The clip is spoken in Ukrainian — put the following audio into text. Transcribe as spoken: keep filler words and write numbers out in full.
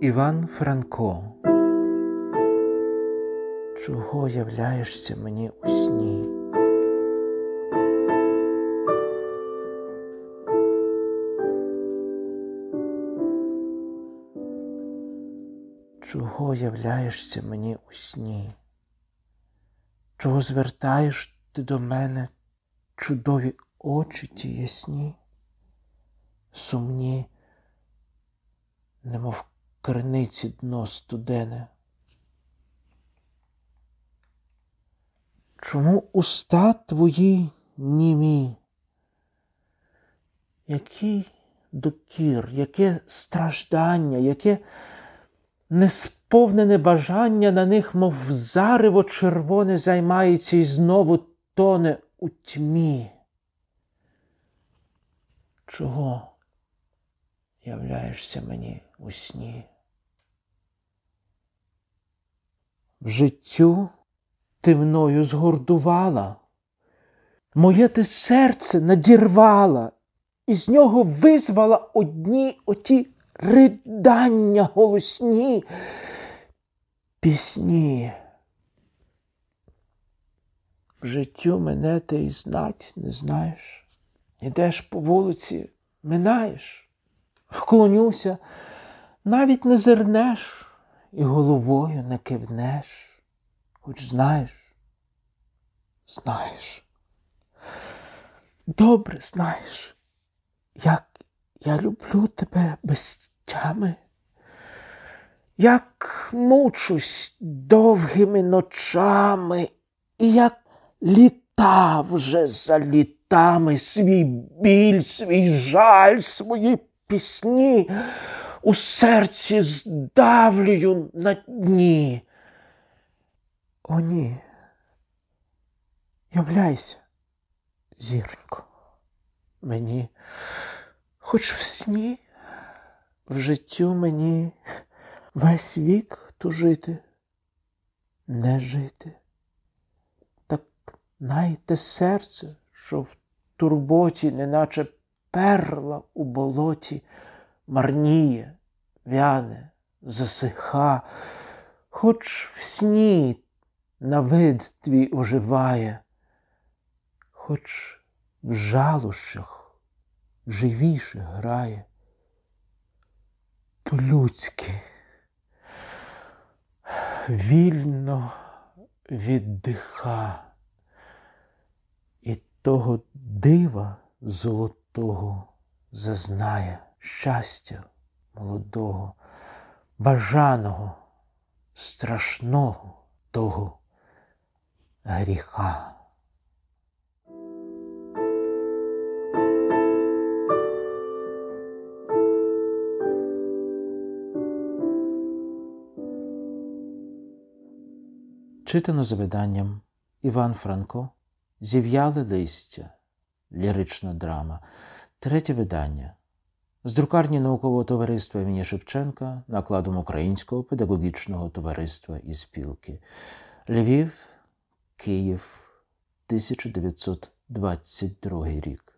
Іван Франко. Чого являєшся мені у сні? Чого являєшся мені у сні? Чого звертаєш ти до мене чудові очі ті ясні, сумні, немов криниці дно студене? Чому уста твої німі? Який докір, яке страждання, яке несповнене бажання на них, мов зарево червоне, займається і знову тоне у тьмі. Чого являєшся мені у сні? В життю ти мною згордувала, моє ти серце надірвала, і з нього визвала одні оті ридання голосні, пісні. В життю мене ти й знать не знаєш. Ідеш по вулиці, минаєш, вклонюся, навіть не зирнеш і головою не кивнеш. Хоч знаєш, знаєш, добре знаєш, як я люблю тебе без тями, як мучусь довгими ночами, і як літа вже за літами свій біль, свій жаль, свої пісні у серці здавлюю на дні. О, ні, являйся, зіронько, мені, хоч в сні, в життю мені весь вік тужити, не жити. Так най те серце, що в турботі, неначе перла у болоті, марніє, вяне, засиха, хоч в сні на вид твій оживає, хоч в жалощах живіше грає. По-людськи вільно віддиха, і того дива золотого зазнає, щастя молодого, бажаного, страшного того гріха. Читано за виданням Іван Франко «Зів'яле листя. Лірична драма». Третє видання. З друкарні Наукового товариства імені Шевченка накладом Українського педагогічного товариства і спілки. Львів, Київ, тисяча дев'ятсот двадцять другий рік.